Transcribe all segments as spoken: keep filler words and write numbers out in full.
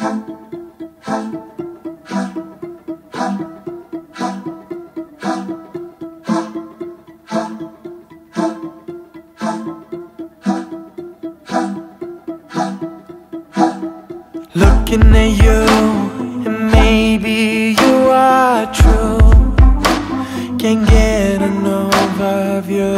Looking at you, and maybe you are true. Can't get enough of you.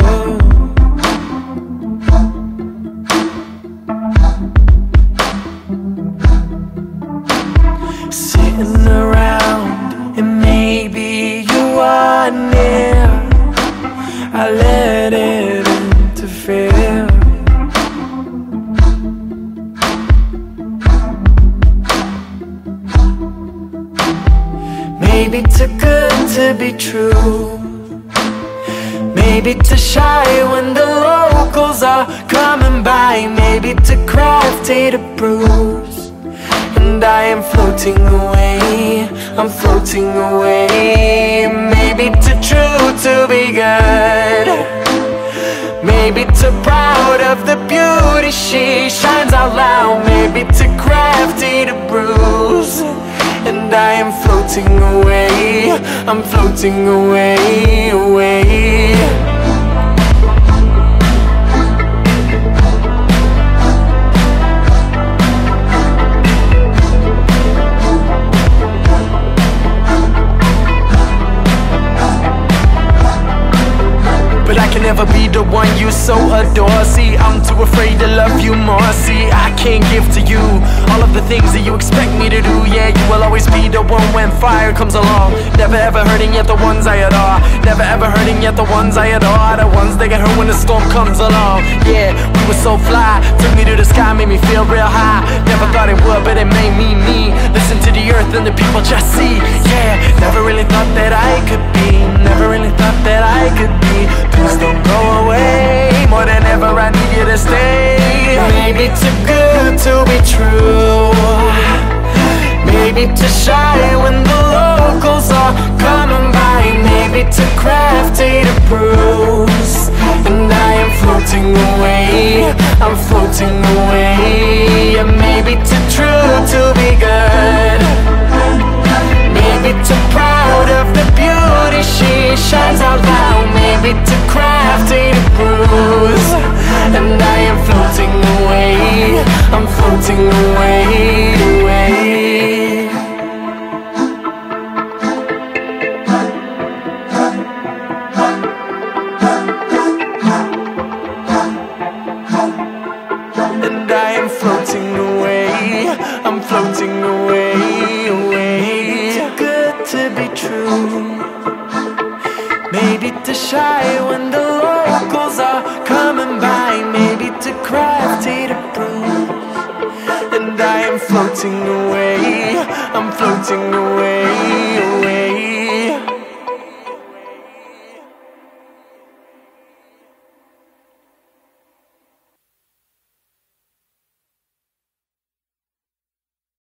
Sitting around, and maybe you are near. I let it interfere. Maybe too good to be true. Maybe too shy when the locals are coming by. Maybe too crafty to bruise. And I am floating away, I'm floating away. Maybe too true to be good. Maybe too proud of the beauty she shines out loud. Maybe too crafty to bruise. And I am floating away, I'm floating away, away. But I can never be the one you so adore. See, I'm too afraid to love you more. See, I can't give to you all of the things that you expect me to do. Yeah, you will always be the one when fire comes along. Never ever hurting yet the ones I adore. Never ever hurting yet the ones I adore. The ones that get hurt when the storm comes along. Yeah, we were so fly, took me to the sky, made me feel real high. Never thought it would, but it made me me. Listen to the earth and the people just see. Yeah, never really thought that I could be. Never really thought that I could be. Please don't go away. More than ever I need you to stay. Maybe too good to be true. Maybe too shy when the locals are coming by. Maybe too crafty to bruise. And I am floating away, I'm floating away. And maybe too true to be good. Maybe too proud of the beauty she shines out loud. Maybe too crafty to bruise. And I am floating away, I'm floating away, away. And I am floating away, I'm floating away, away. Too good to be true. Maybe too shy when the locals are coming by. Maybe too crafty to bruise. And I am floating away, I'm floating away.